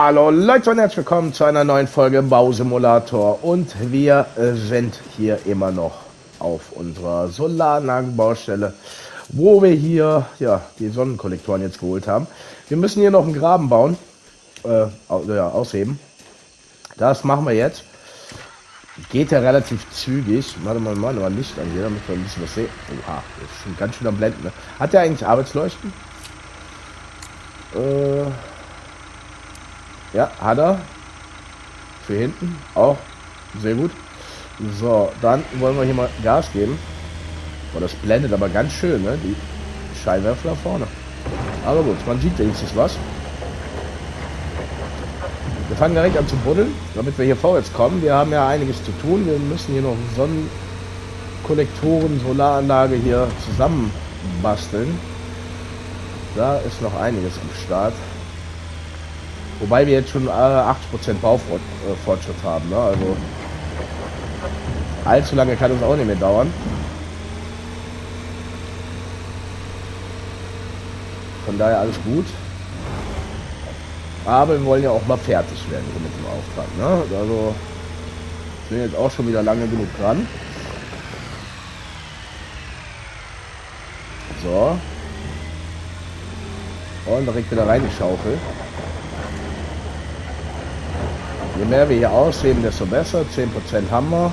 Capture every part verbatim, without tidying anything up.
Hallo Leute und herzlich willkommen zu einer neuen Folge Bausimulator und wir äh, sind hier immer noch auf unserer Solaranlagenbaustelle, wo wir hier ja die Sonnenkollektoren jetzt geholt haben. Wir müssen hier noch einen Graben bauen, äh, ja, ausheben. Das machen wir jetzt. Geht ja relativ zügig. Warte mal, mal, mal Licht an hier, damit wir ein bisschen was sehen. Oha, das ist schon ganz schön am Blenden. Ne? Hat der eigentlich Arbeitsleuchten? Äh, ja, hat er. Für hinten auch. Sehr gut. So, dann wollen wir hier mal Gas geben. Boah, das blendet aber ganz schön, ne? Die Scheinwerfer da vorne. Aber gut, man sieht wenigstens was. Wir fangen direkt an zu buddeln, damit wir hier vorwärts kommen. Wir haben ja einiges zu tun. Wir müssen hier noch Sonnenkollektoren, Solaranlage hier zusammen basteln. Da ist noch einiges am Start. Wobei wir jetzt schon äh, achtzig Prozent Baufortschritt haben. Ne? Also allzu lange kann es auch nicht mehr dauern. Von daher alles gut. Aber wir wollen ja auch mal fertig werden hier mit dem Auftrag. Ne? Also sind jetzt auch schon wieder lange genug dran. So. Und direkt wieder rein die Schaufel. Je mehr wir hier ausheben, desto besser. zehn Prozent haben wir.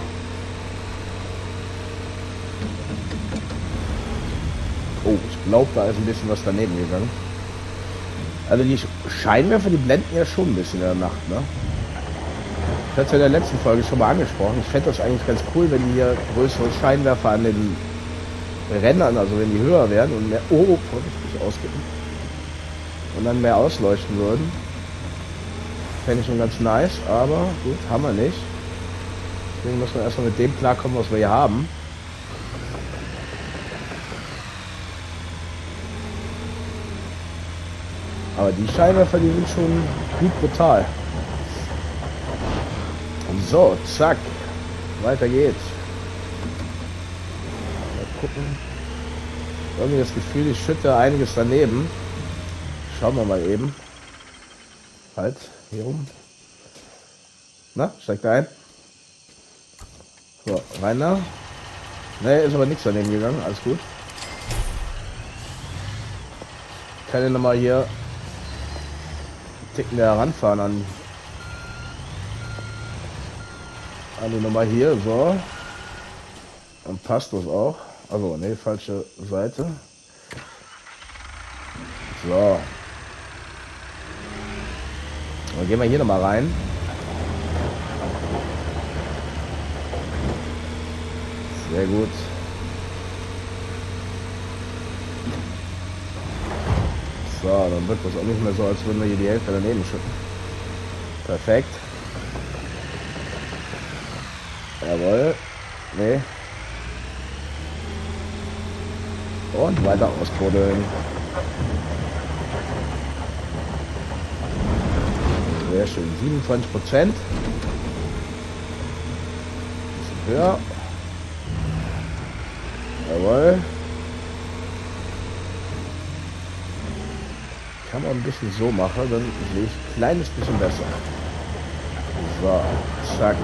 Oh, ich glaube, da ist ein bisschen was daneben gegangen. Also die Scheinwerfer, die blenden ja schon ein bisschen in der Nacht, ne? Ich hatte es ja in der letzten Folge schon mal angesprochen. Ich fände das eigentlich ganz cool, wenn die hier größere Scheinwerfer an den Rändern, also wenn die höher werden und mehr... Oh, vorsichtig ausgeben. Und dann mehr ausleuchten würden. Fände ich schon ganz nice, aber gut, haben wir nicht. Deswegen müssen wir erstmal mit dem klarkommen, was wir hier haben. Aber die Scheinwerfer, die sind schon gut brutal. So, zack. Weiter geht's. Mal gucken. Irgendwie das Gefühl, ich schütte einiges daneben. Schauen wir mal eben. Halt, hier rum. Na, steigt ein. So, rein da. Ne, ist aber nichts daneben gegangen. Alles gut. Ich kann ja nochmal hier Ticken der heranfahren an, an die Nummer hier, so. Dann passt das auch. Also, ne, falsche Seite. So. Dann gehen wir hier nochmal rein. Sehr gut. So, dann wird das auch nicht mehr so, als würden wir hier die Hälfte daneben schütten. Perfekt. Jawohl. Nee. Und weiter ausbuddeln. Sehr schön. siebenundzwanzig Prozent. Bisschen höher. Jawohl. Kann man ein bisschen so machen, dann sehe ich ein kleines bisschen besser. So, zack.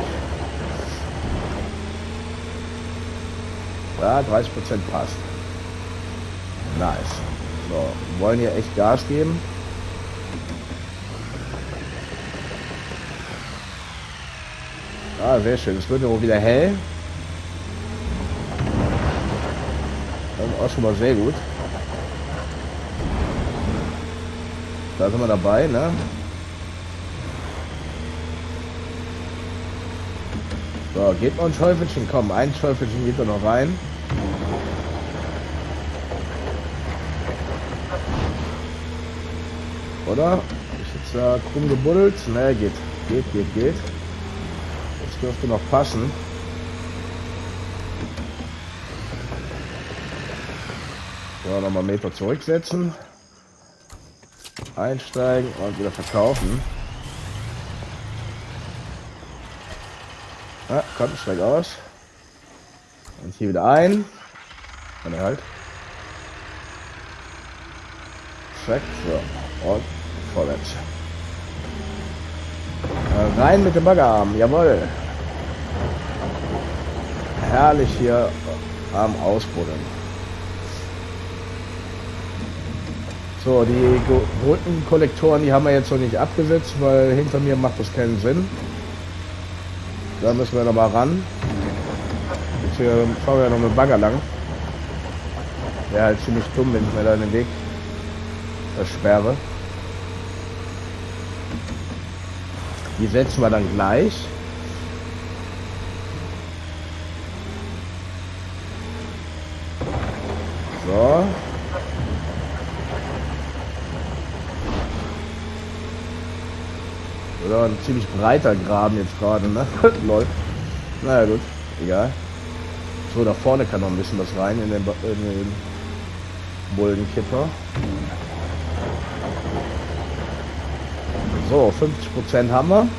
Ja, dreißig Prozent passt. Nice. So, wir wollen hier echt Gas geben. Ah, sehr schön. Es wird auch wieder hell. Das ist auch schon mal sehr gut. Da sind wir dabei, ne? So, geht noch ein Schäufelchen, komm, ein Schäufelchen geht da noch rein. Oder? Ist jetzt da krumm gebuddelt? Ne, geht, geht, geht, geht. Das dürfte noch passen. So, nochmal einen Meter zurücksetzen. Einsteigen und wieder verkaufen. Ah, komm, steig aus. Und hier wieder ein. Und halt. Zack, so. Und vorwärts. Äh, rein mit dem Baggerarm, jawohl. Herrlich hier am Ausbuddeln. So, die Brückenkollektoren, die haben wir jetzt noch nicht abgesetzt, weil hinter mir macht das keinen Sinn. Da müssen wir noch mal ran. Jetzt hier fahren wir noch mit Bagger lang. Wäre halt ziemlich dumm, wenn ich mir da den Weg versperre. Die setzen wir dann gleich. So. Oder ein ziemlich breiter Graben jetzt gerade, ne? Läuft. Naja gut, egal. So, da vorne kann noch ein bisschen was rein in den, in den Bullenkipper. So, fünfzig Prozent haben wir.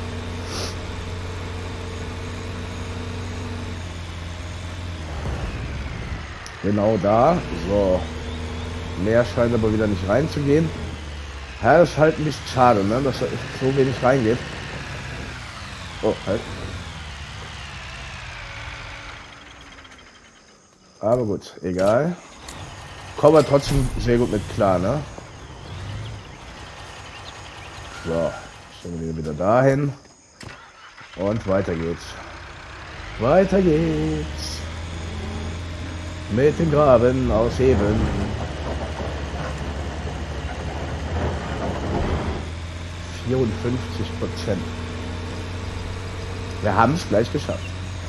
Genau da. So. Mehr scheint aber wieder nicht reinzugehen. Ja, das ist halt ein bisschen schade, ne? Dass da so wenig reingeht. Oh, halt. Aber gut, egal. Kommen wir trotzdem sehr gut mit klar, ne? So, stellen wir wieder dahin. Und weiter geht's. Weiter geht's. Mit dem Graben ausheben. vierundfünfzig Prozent. Wir haben es gleich geschafft.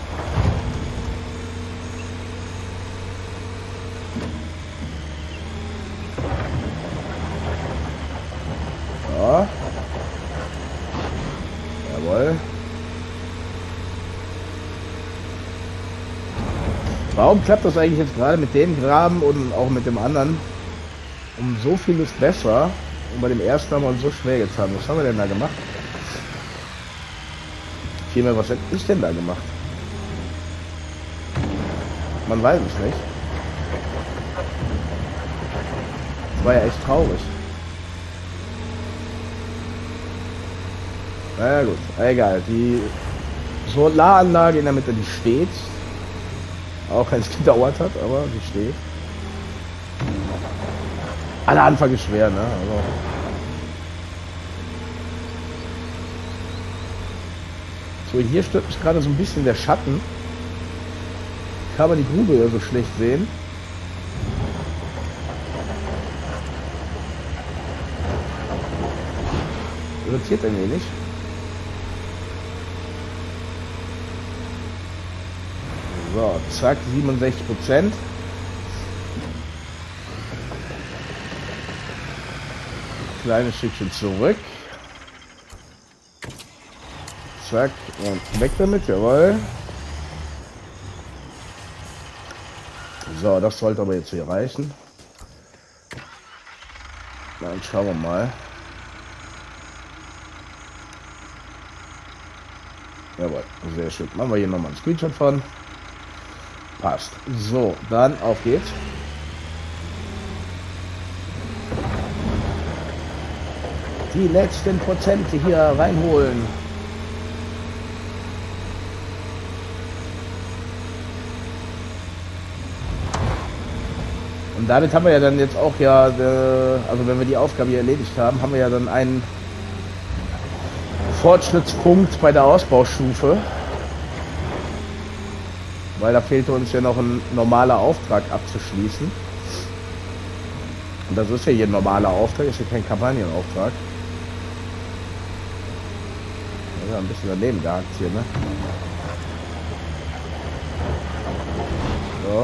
Ja. Jawohl. Warum klappt das eigentlich jetzt gerade mit dem Graben und auch mit dem anderen um so vieles besser? Und bei dem ersten haben wir uns so schwer getan. Was haben wir denn da gemacht? Vielmehr, was hätte ich denn da gemacht? Man weiß es nicht. Das war ja echt traurig. Na ja, gut, egal. Die Solaranlage in der Mitte, die steht. Auch wenn es gedauert hat, aber die steht. Aller Anfang ist schwer, ne? Also so, hier stört mich gerade so ein bisschen der Schatten. Kann man die Grube ja so schlecht sehen. Irritiert ein wenig. So, zack, siebenundsechzig Prozent. Kleines Stückchen zurück. Zack, und weg damit, jawohl. So, das sollte aber jetzt hier reichen. Dann schauen wir mal. Jawohl, sehr schön. Machen wir hier nochmal einen Screenshot von. Passt. So, dann auf geht's. Die letzten Prozente hier reinholen. Und damit haben wir ja dann jetzt auch ja, also wenn wir die Aufgabe hier erledigt haben, haben wir ja dann einen Fortschrittspunkt bei der Ausbaustufe. Weil da fehlte uns ja noch ein normaler Auftrag abzuschließen. Und das ist ja hier ein normaler Auftrag, ist ja kein Kampagnenauftrag. Ja, ein bisschen daneben gehakt hier, ne? So.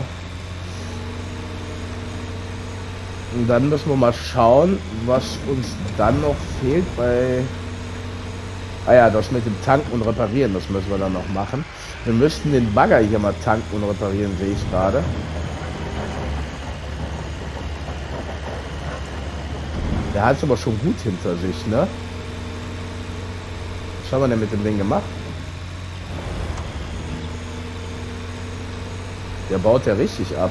Und dann müssen wir mal schauen, was uns dann noch fehlt bei... Ah ja, das mit dem Tanken und Reparieren, das müssen wir dann noch machen. Wir müssten den Bagger hier mal tanken und reparieren, sehe ich gerade. Der hat es aber schon gut hinter sich, ne? Was haben wir denn mit dem Ding gemacht? Der baut ja richtig ab.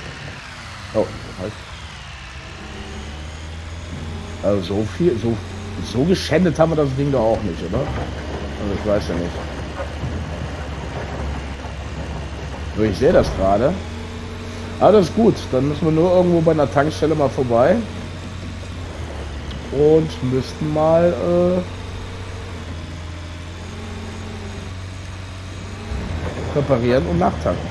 Oh, halt. Also so viel, so So geschändet haben wir das Ding doch auch nicht, oder? Also ich weiß ja nicht. So, ich sehe das gerade. Ah, das ist gut. Dann müssen wir nur irgendwo bei einer Tankstelle mal vorbei. Und müssten mal... Äh, reparieren und nachtanken.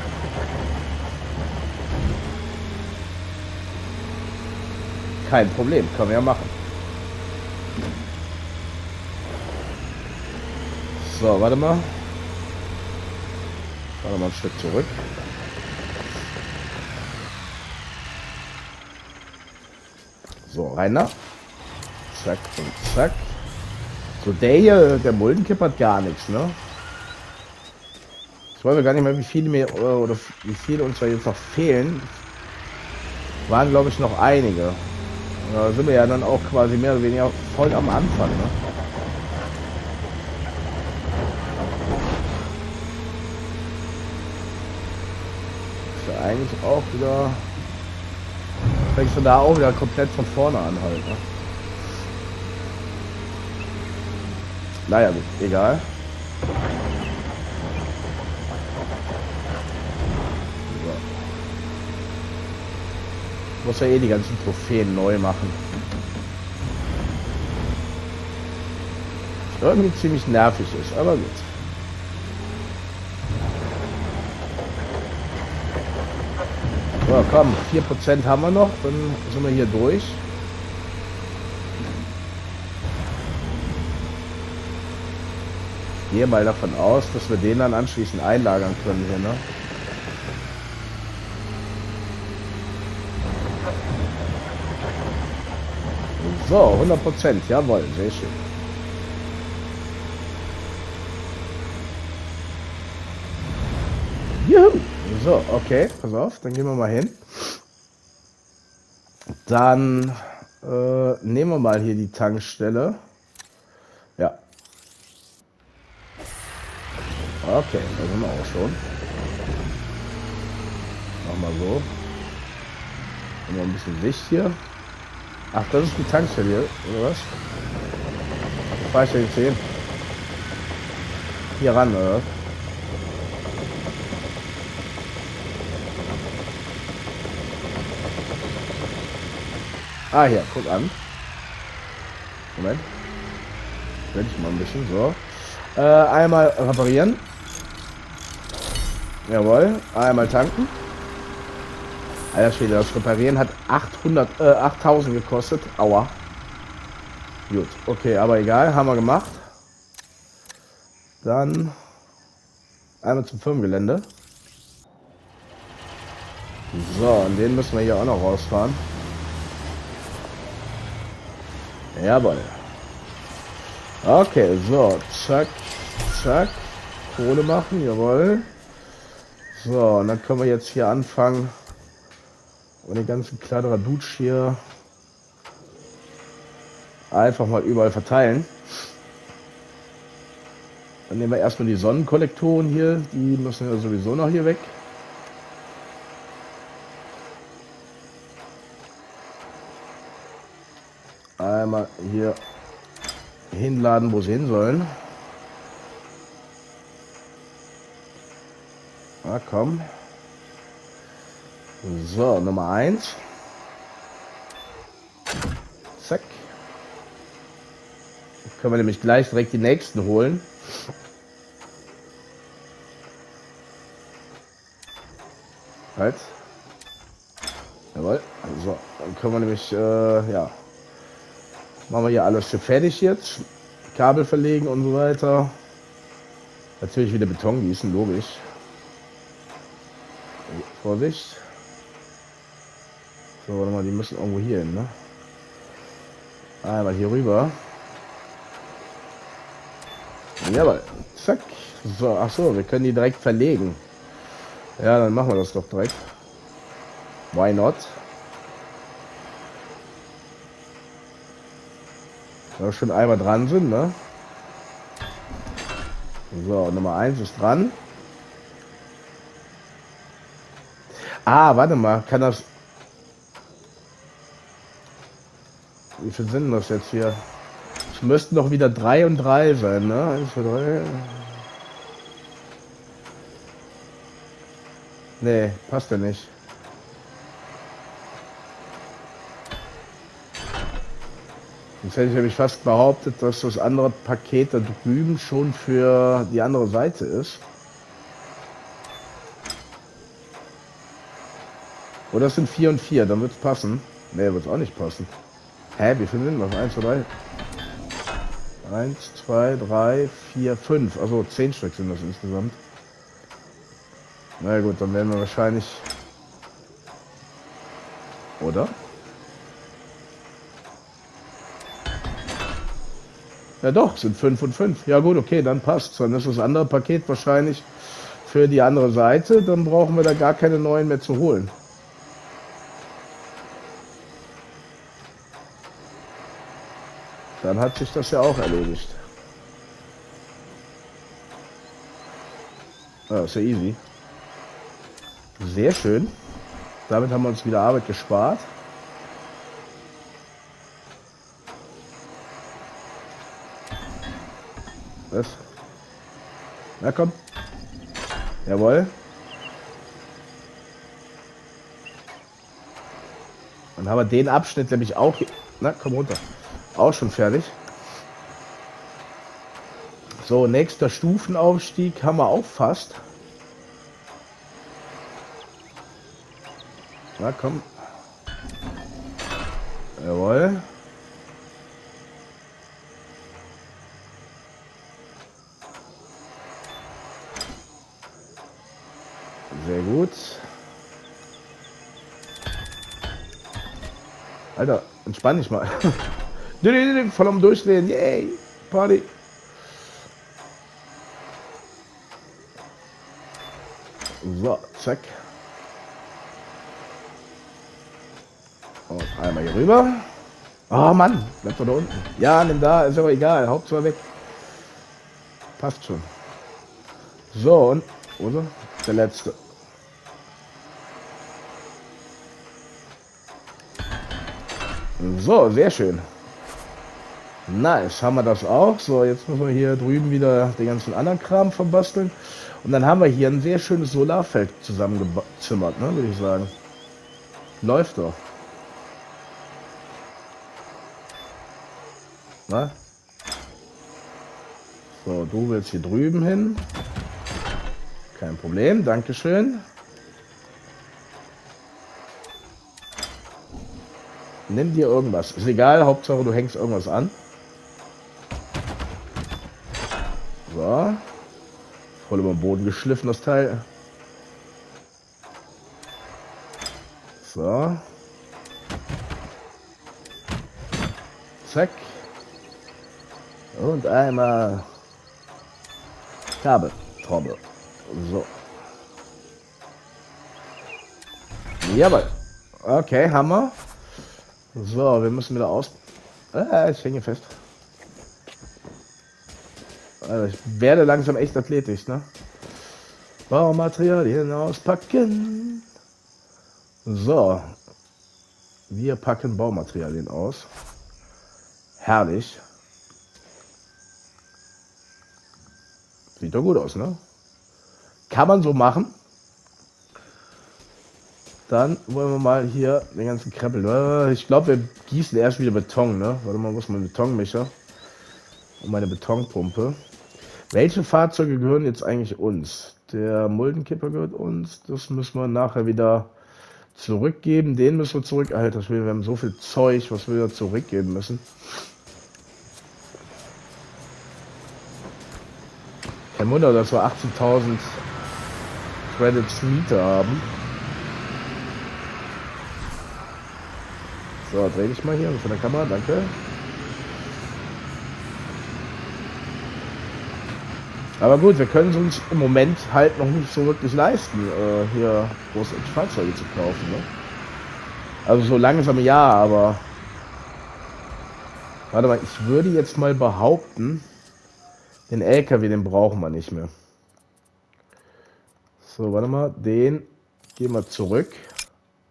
Kein Problem, können wir ja machen. So, warte mal. Warte mal ein Stück zurück. So, Rainer. Zack und zack. So, der hier, der Muldenkipper hat gar nichts, ne? Ich weiß ja gar nicht mehr, wie viele mir oder wie viele uns da jetzt noch fehlen. Waren, glaube ich, noch einige. Da sind wir ja dann auch quasi mehr oder weniger voll am Anfang, ne? Ist ja eigentlich auch wieder... Fängst du da auch wieder komplett von vorne an halt, ne? Naja, gut, egal. Muss ja eh die ganzen Trophäen neu machen. Irgendwie ziemlich nervig ist, aber gut. So, komm, vier Prozent haben wir noch, dann sind wir hier durch. Ich gehe mal davon aus, dass wir den dann anschließend einlagern können hier, ne? So, hundert Prozent, jawohl, sehr schön. Juhu. So, okay, pass auf, dann gehen wir mal hin. Dann äh, nehmen wir mal hier die Tankstelle. Ja. Okay, da sind wir auch schon. Machen wir so. Noch ein bisschen Licht hier. Ach, das ist die Tankstelle hier, oder was? Wo fahr ich denn jetzt hin? Hier ran, oder? Ah, hier, guck an. Moment. Werde ich mal ein bisschen so. Äh, einmal reparieren. Jawohl. Einmal tanken. Alter Schwede, das Reparieren hat achthundert, äh, achttausend gekostet. Aua. Gut, okay, aber egal, haben wir gemacht. Dann einmal zum Firmengelände. So, und den müssen wir hier auch noch rausfahren. Jawohl. Okay, so, zack, zack. Kohle machen, jawohl. So, und dann können wir jetzt hier anfangen. Und den ganzen Kladderadatsch hier einfach mal überall verteilen. Dann nehmen wir erstmal die Sonnenkollektoren hier, die müssen ja sowieso noch hier weg. Einmal hier hinladen, wo sie hin sollen. Na komm. So, Nummer eins. Zack. Dann können wir nämlich gleich direkt die nächsten holen. Halt. Jawohl. So, dann können wir nämlich, äh, ja. Machen wir hier alles für fertig jetzt. Kabel verlegen und so weiter. Natürlich wieder Beton gießen, logisch. Vorsicht. So, warte mal, die müssen irgendwo hier hin, ne? Einmal hier rüber. Jawohl. Zack. So, ach so, wir können die direkt verlegen. Ja, dann machen wir das doch direkt. Why not? Wenn wir schon einmal dran sind, ne? So, Nummer eins ist dran. Ah, warte mal, kann das... Wie viel sind das jetzt hier? Es müssten doch wieder drei und drei sein, ne? eins, zwei, drei. Nee, passt ja nicht. Jetzt hätte ich nämlich fast behauptet, dass das andere Paket da drüben schon für die andere Seite ist. Oder es sind vier und vier, dann wird es passen. Ne, wird es auch nicht passen. Hä, wie viele sind das? eins, zwei, drei. eins, zwei, drei, vier, fünf. Also zehn Stück sind das insgesamt. Na gut, dann werden wir wahrscheinlich... Oder? Ja doch, sind fünf und fünf. Ja gut, okay, dann passt. Dann ist das andere Paket wahrscheinlich für die andere Seite. Dann brauchen wir da gar keine neuen mehr zu holen. Dann hat sich das ja auch erledigt. Ja, ist ja easy. Sehr schön. Damit haben wir uns wieder Arbeit gespart. Was? Na komm. Jawohl. Dann haben wir den Abschnitt nämlich auch... Na, komm runter. Auch schon fertig. So, nächster Stufenaufstieg haben wir auch fast. Na komm. Jawohl. Sehr gut. Alter, entspann dich mal. Voll am Durchdrehen. Yay. Party. So, zack. Und einmal hier rüber. Oh Mann, bleibt doch da unten. Ja, nimm da, ist aber egal. Hauptsache weg. Passt schon. So, und oder? Der letzte. So, sehr schön. Nice, haben wir das auch. So, jetzt müssen wir hier drüben wieder den ganzen anderen Kram verbasteln. Und dann haben wir hier ein sehr schönes Solarfeld zusammengezimmert, ne, würde ich sagen. Läuft doch. Na? So, du willst hier drüben hin. Kein Problem, dankeschön. Nimm dir irgendwas. Ist egal, Hauptsache du hängst irgendwas an. So. Voll über den Boden geschliffen, das Teil. So. Zack. Und einmal Kabeltrommel. So. Jawohl. Okay, Hammer. So, wir müssen wieder aus... Ah, ich hänge fest. Also ich werde langsam echt athletisch, ne? Baumaterialien auspacken. So. Wir packen Baumaterialien aus. Herrlich. Sieht doch gut aus, ne? Kann man so machen. Dann wollen wir mal hier den ganzen Krempel. Ich glaube, wir gießen erst wieder Beton, ne? Warte mal, wo ist mein Betonmischer? Und meine Betonpumpe. Welche Fahrzeuge gehören jetzt eigentlich uns? Der Muldenkipper gehört uns. Das müssen wir nachher wieder zurückgeben. Den müssen wir zurück. Alter Schwede, wir haben so viel Zeug, was wir wieder zurückgeben müssen. Kein Wunder, dass wir achtzehntausend Credits Miete haben. So, dreh dich mal hier von der Kamera, danke. Aber gut, wir können es uns im Moment halt noch nicht so wirklich leisten, äh, hier große Fahrzeuge zu kaufen. Ne? Also so langsam ja, aber... Warte mal, ich würde jetzt mal behaupten, den L K W, den brauchen wir nicht mehr. So, warte mal, den geben wir zurück.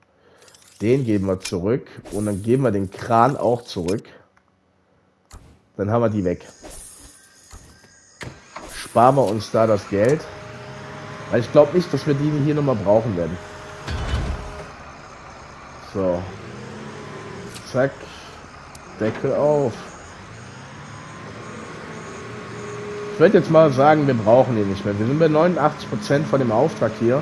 Den geben wir zurück und dann geben wir den Kran auch zurück. Dann haben wir die weg. Sparen wir uns da das Geld. Weil ich glaube nicht, dass wir die hier nochmal brauchen werden. So. Zack. Deckel auf. Ich würde jetzt mal sagen, wir brauchen die nicht mehr. Wir sind bei neunundachtzig Prozent von dem Auftrag hier.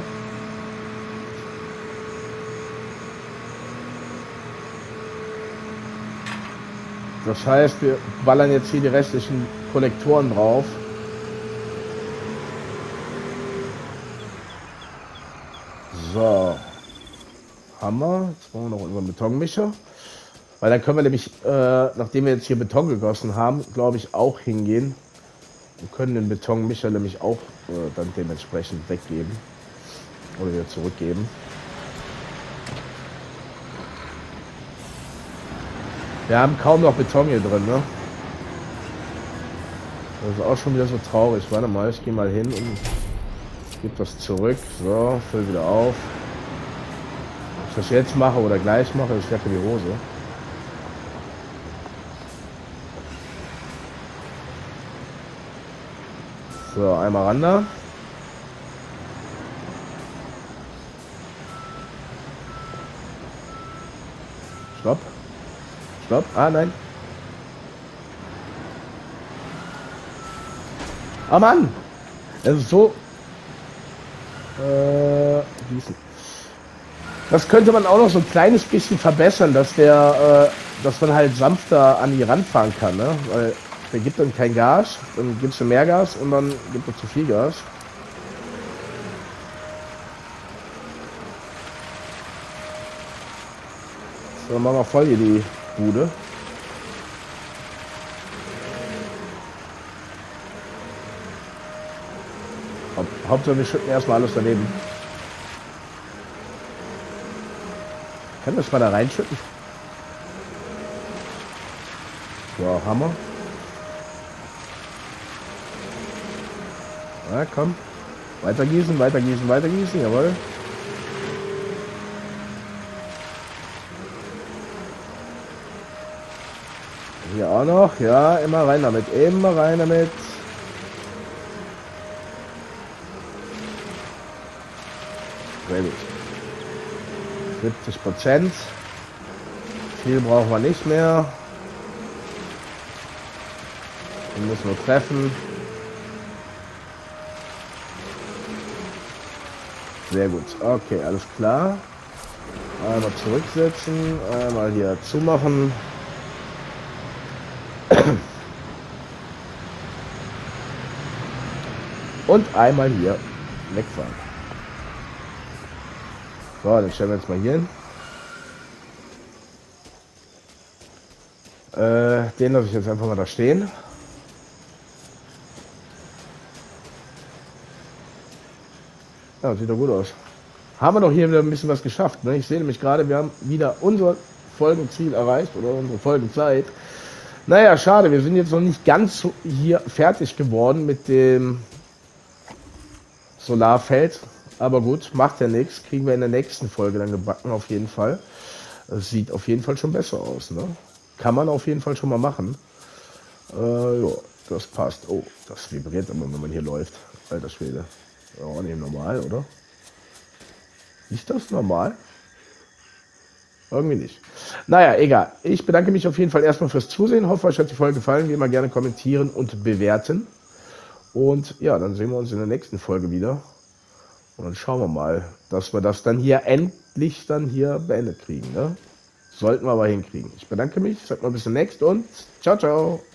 Das heißt, wir ballern jetzt hier die restlichen Kollektoren drauf. So. Hammer. Jetzt brauchen wir noch unseren Betonmischer. Weil dann können wir nämlich, äh, nachdem wir jetzt hier Beton gegossen haben, glaube ich, auch hingehen. Wir können den Betonmischer nämlich auch äh, dann dementsprechend weggeben. Oder wieder zurückgeben. Wir haben kaum noch Beton hier drin, ne? Das ist auch schon wieder so traurig. Warte mal, ich gehe mal hin und gebe das zurück. So, füll wieder auf. Ob ich das jetzt mache oder gleich mache, ist ja für die Hose. So, einmal ran da. Stopp. Stopp. Ah, nein. Ah, Mann. Es ist so... Äh, gießen. Das könnte man auch noch so ein kleines bisschen verbessern, dass der, äh, dass man halt sanfter an die ranfahren kann, ne? Weil der gibt dann kein Gas, dann gibst du mehr Gas und dann gibt er zu viel Gas. So, dann machen wir voll hier die Bude. Haupt, Hauptsache wir schütten erstmal alles daneben. Kann das mal da reinschütten? So, Hammer. Na komm. Weiter gießen, weiter gießen, weiter gießen, jawohl. Hier auch noch, ja, immer rein damit, immer rein damit. Sehr gut. siebzig Prozent. Viel brauchen wir nicht mehr. Wir müssen nur treffen. Sehr gut. Okay, alles klar. Einmal zurücksetzen, einmal hier zumachen. Und einmal hier wegfahren. So, dann stellen wir jetzt mal hier hin. Äh, den lasse ich jetzt einfach mal da stehen. Ja, sieht doch gut aus. Haben wir doch hier wieder ein bisschen was geschafft. Ne? Ich sehe nämlich gerade, wir haben wieder unser Folgenziel erreicht oder unsere Folgenzeit. Naja, schade, wir sind jetzt noch nicht ganz so hier fertig geworden mit dem Solarfeld. Aber gut, macht ja nichts. Kriegen wir in der nächsten Folge dann gebacken auf jeden Fall. Es sieht auf jeden Fall schon besser aus. Ne? Kann man auf jeden Fall schon mal machen. Äh, ja, das passt. Oh, das vibriert immer, wenn man hier läuft. Alter Schwede. Ja, auch nicht normal, oder? Ist das normal? Irgendwie nicht. Naja, egal. Ich bedanke mich auf jeden Fall erstmal fürs Zusehen. Hoffe, euch hat die Folge gefallen. Wie immer gerne kommentieren und bewerten. Und ja, dann sehen wir uns in der nächsten Folge wieder. Und dann schauen wir mal, dass wir das dann hier endlich dann hier beendet kriegen. Ne? Sollten wir aber hinkriegen. Ich bedanke mich. Sagt mal bis zum nächsten und ciao, ciao.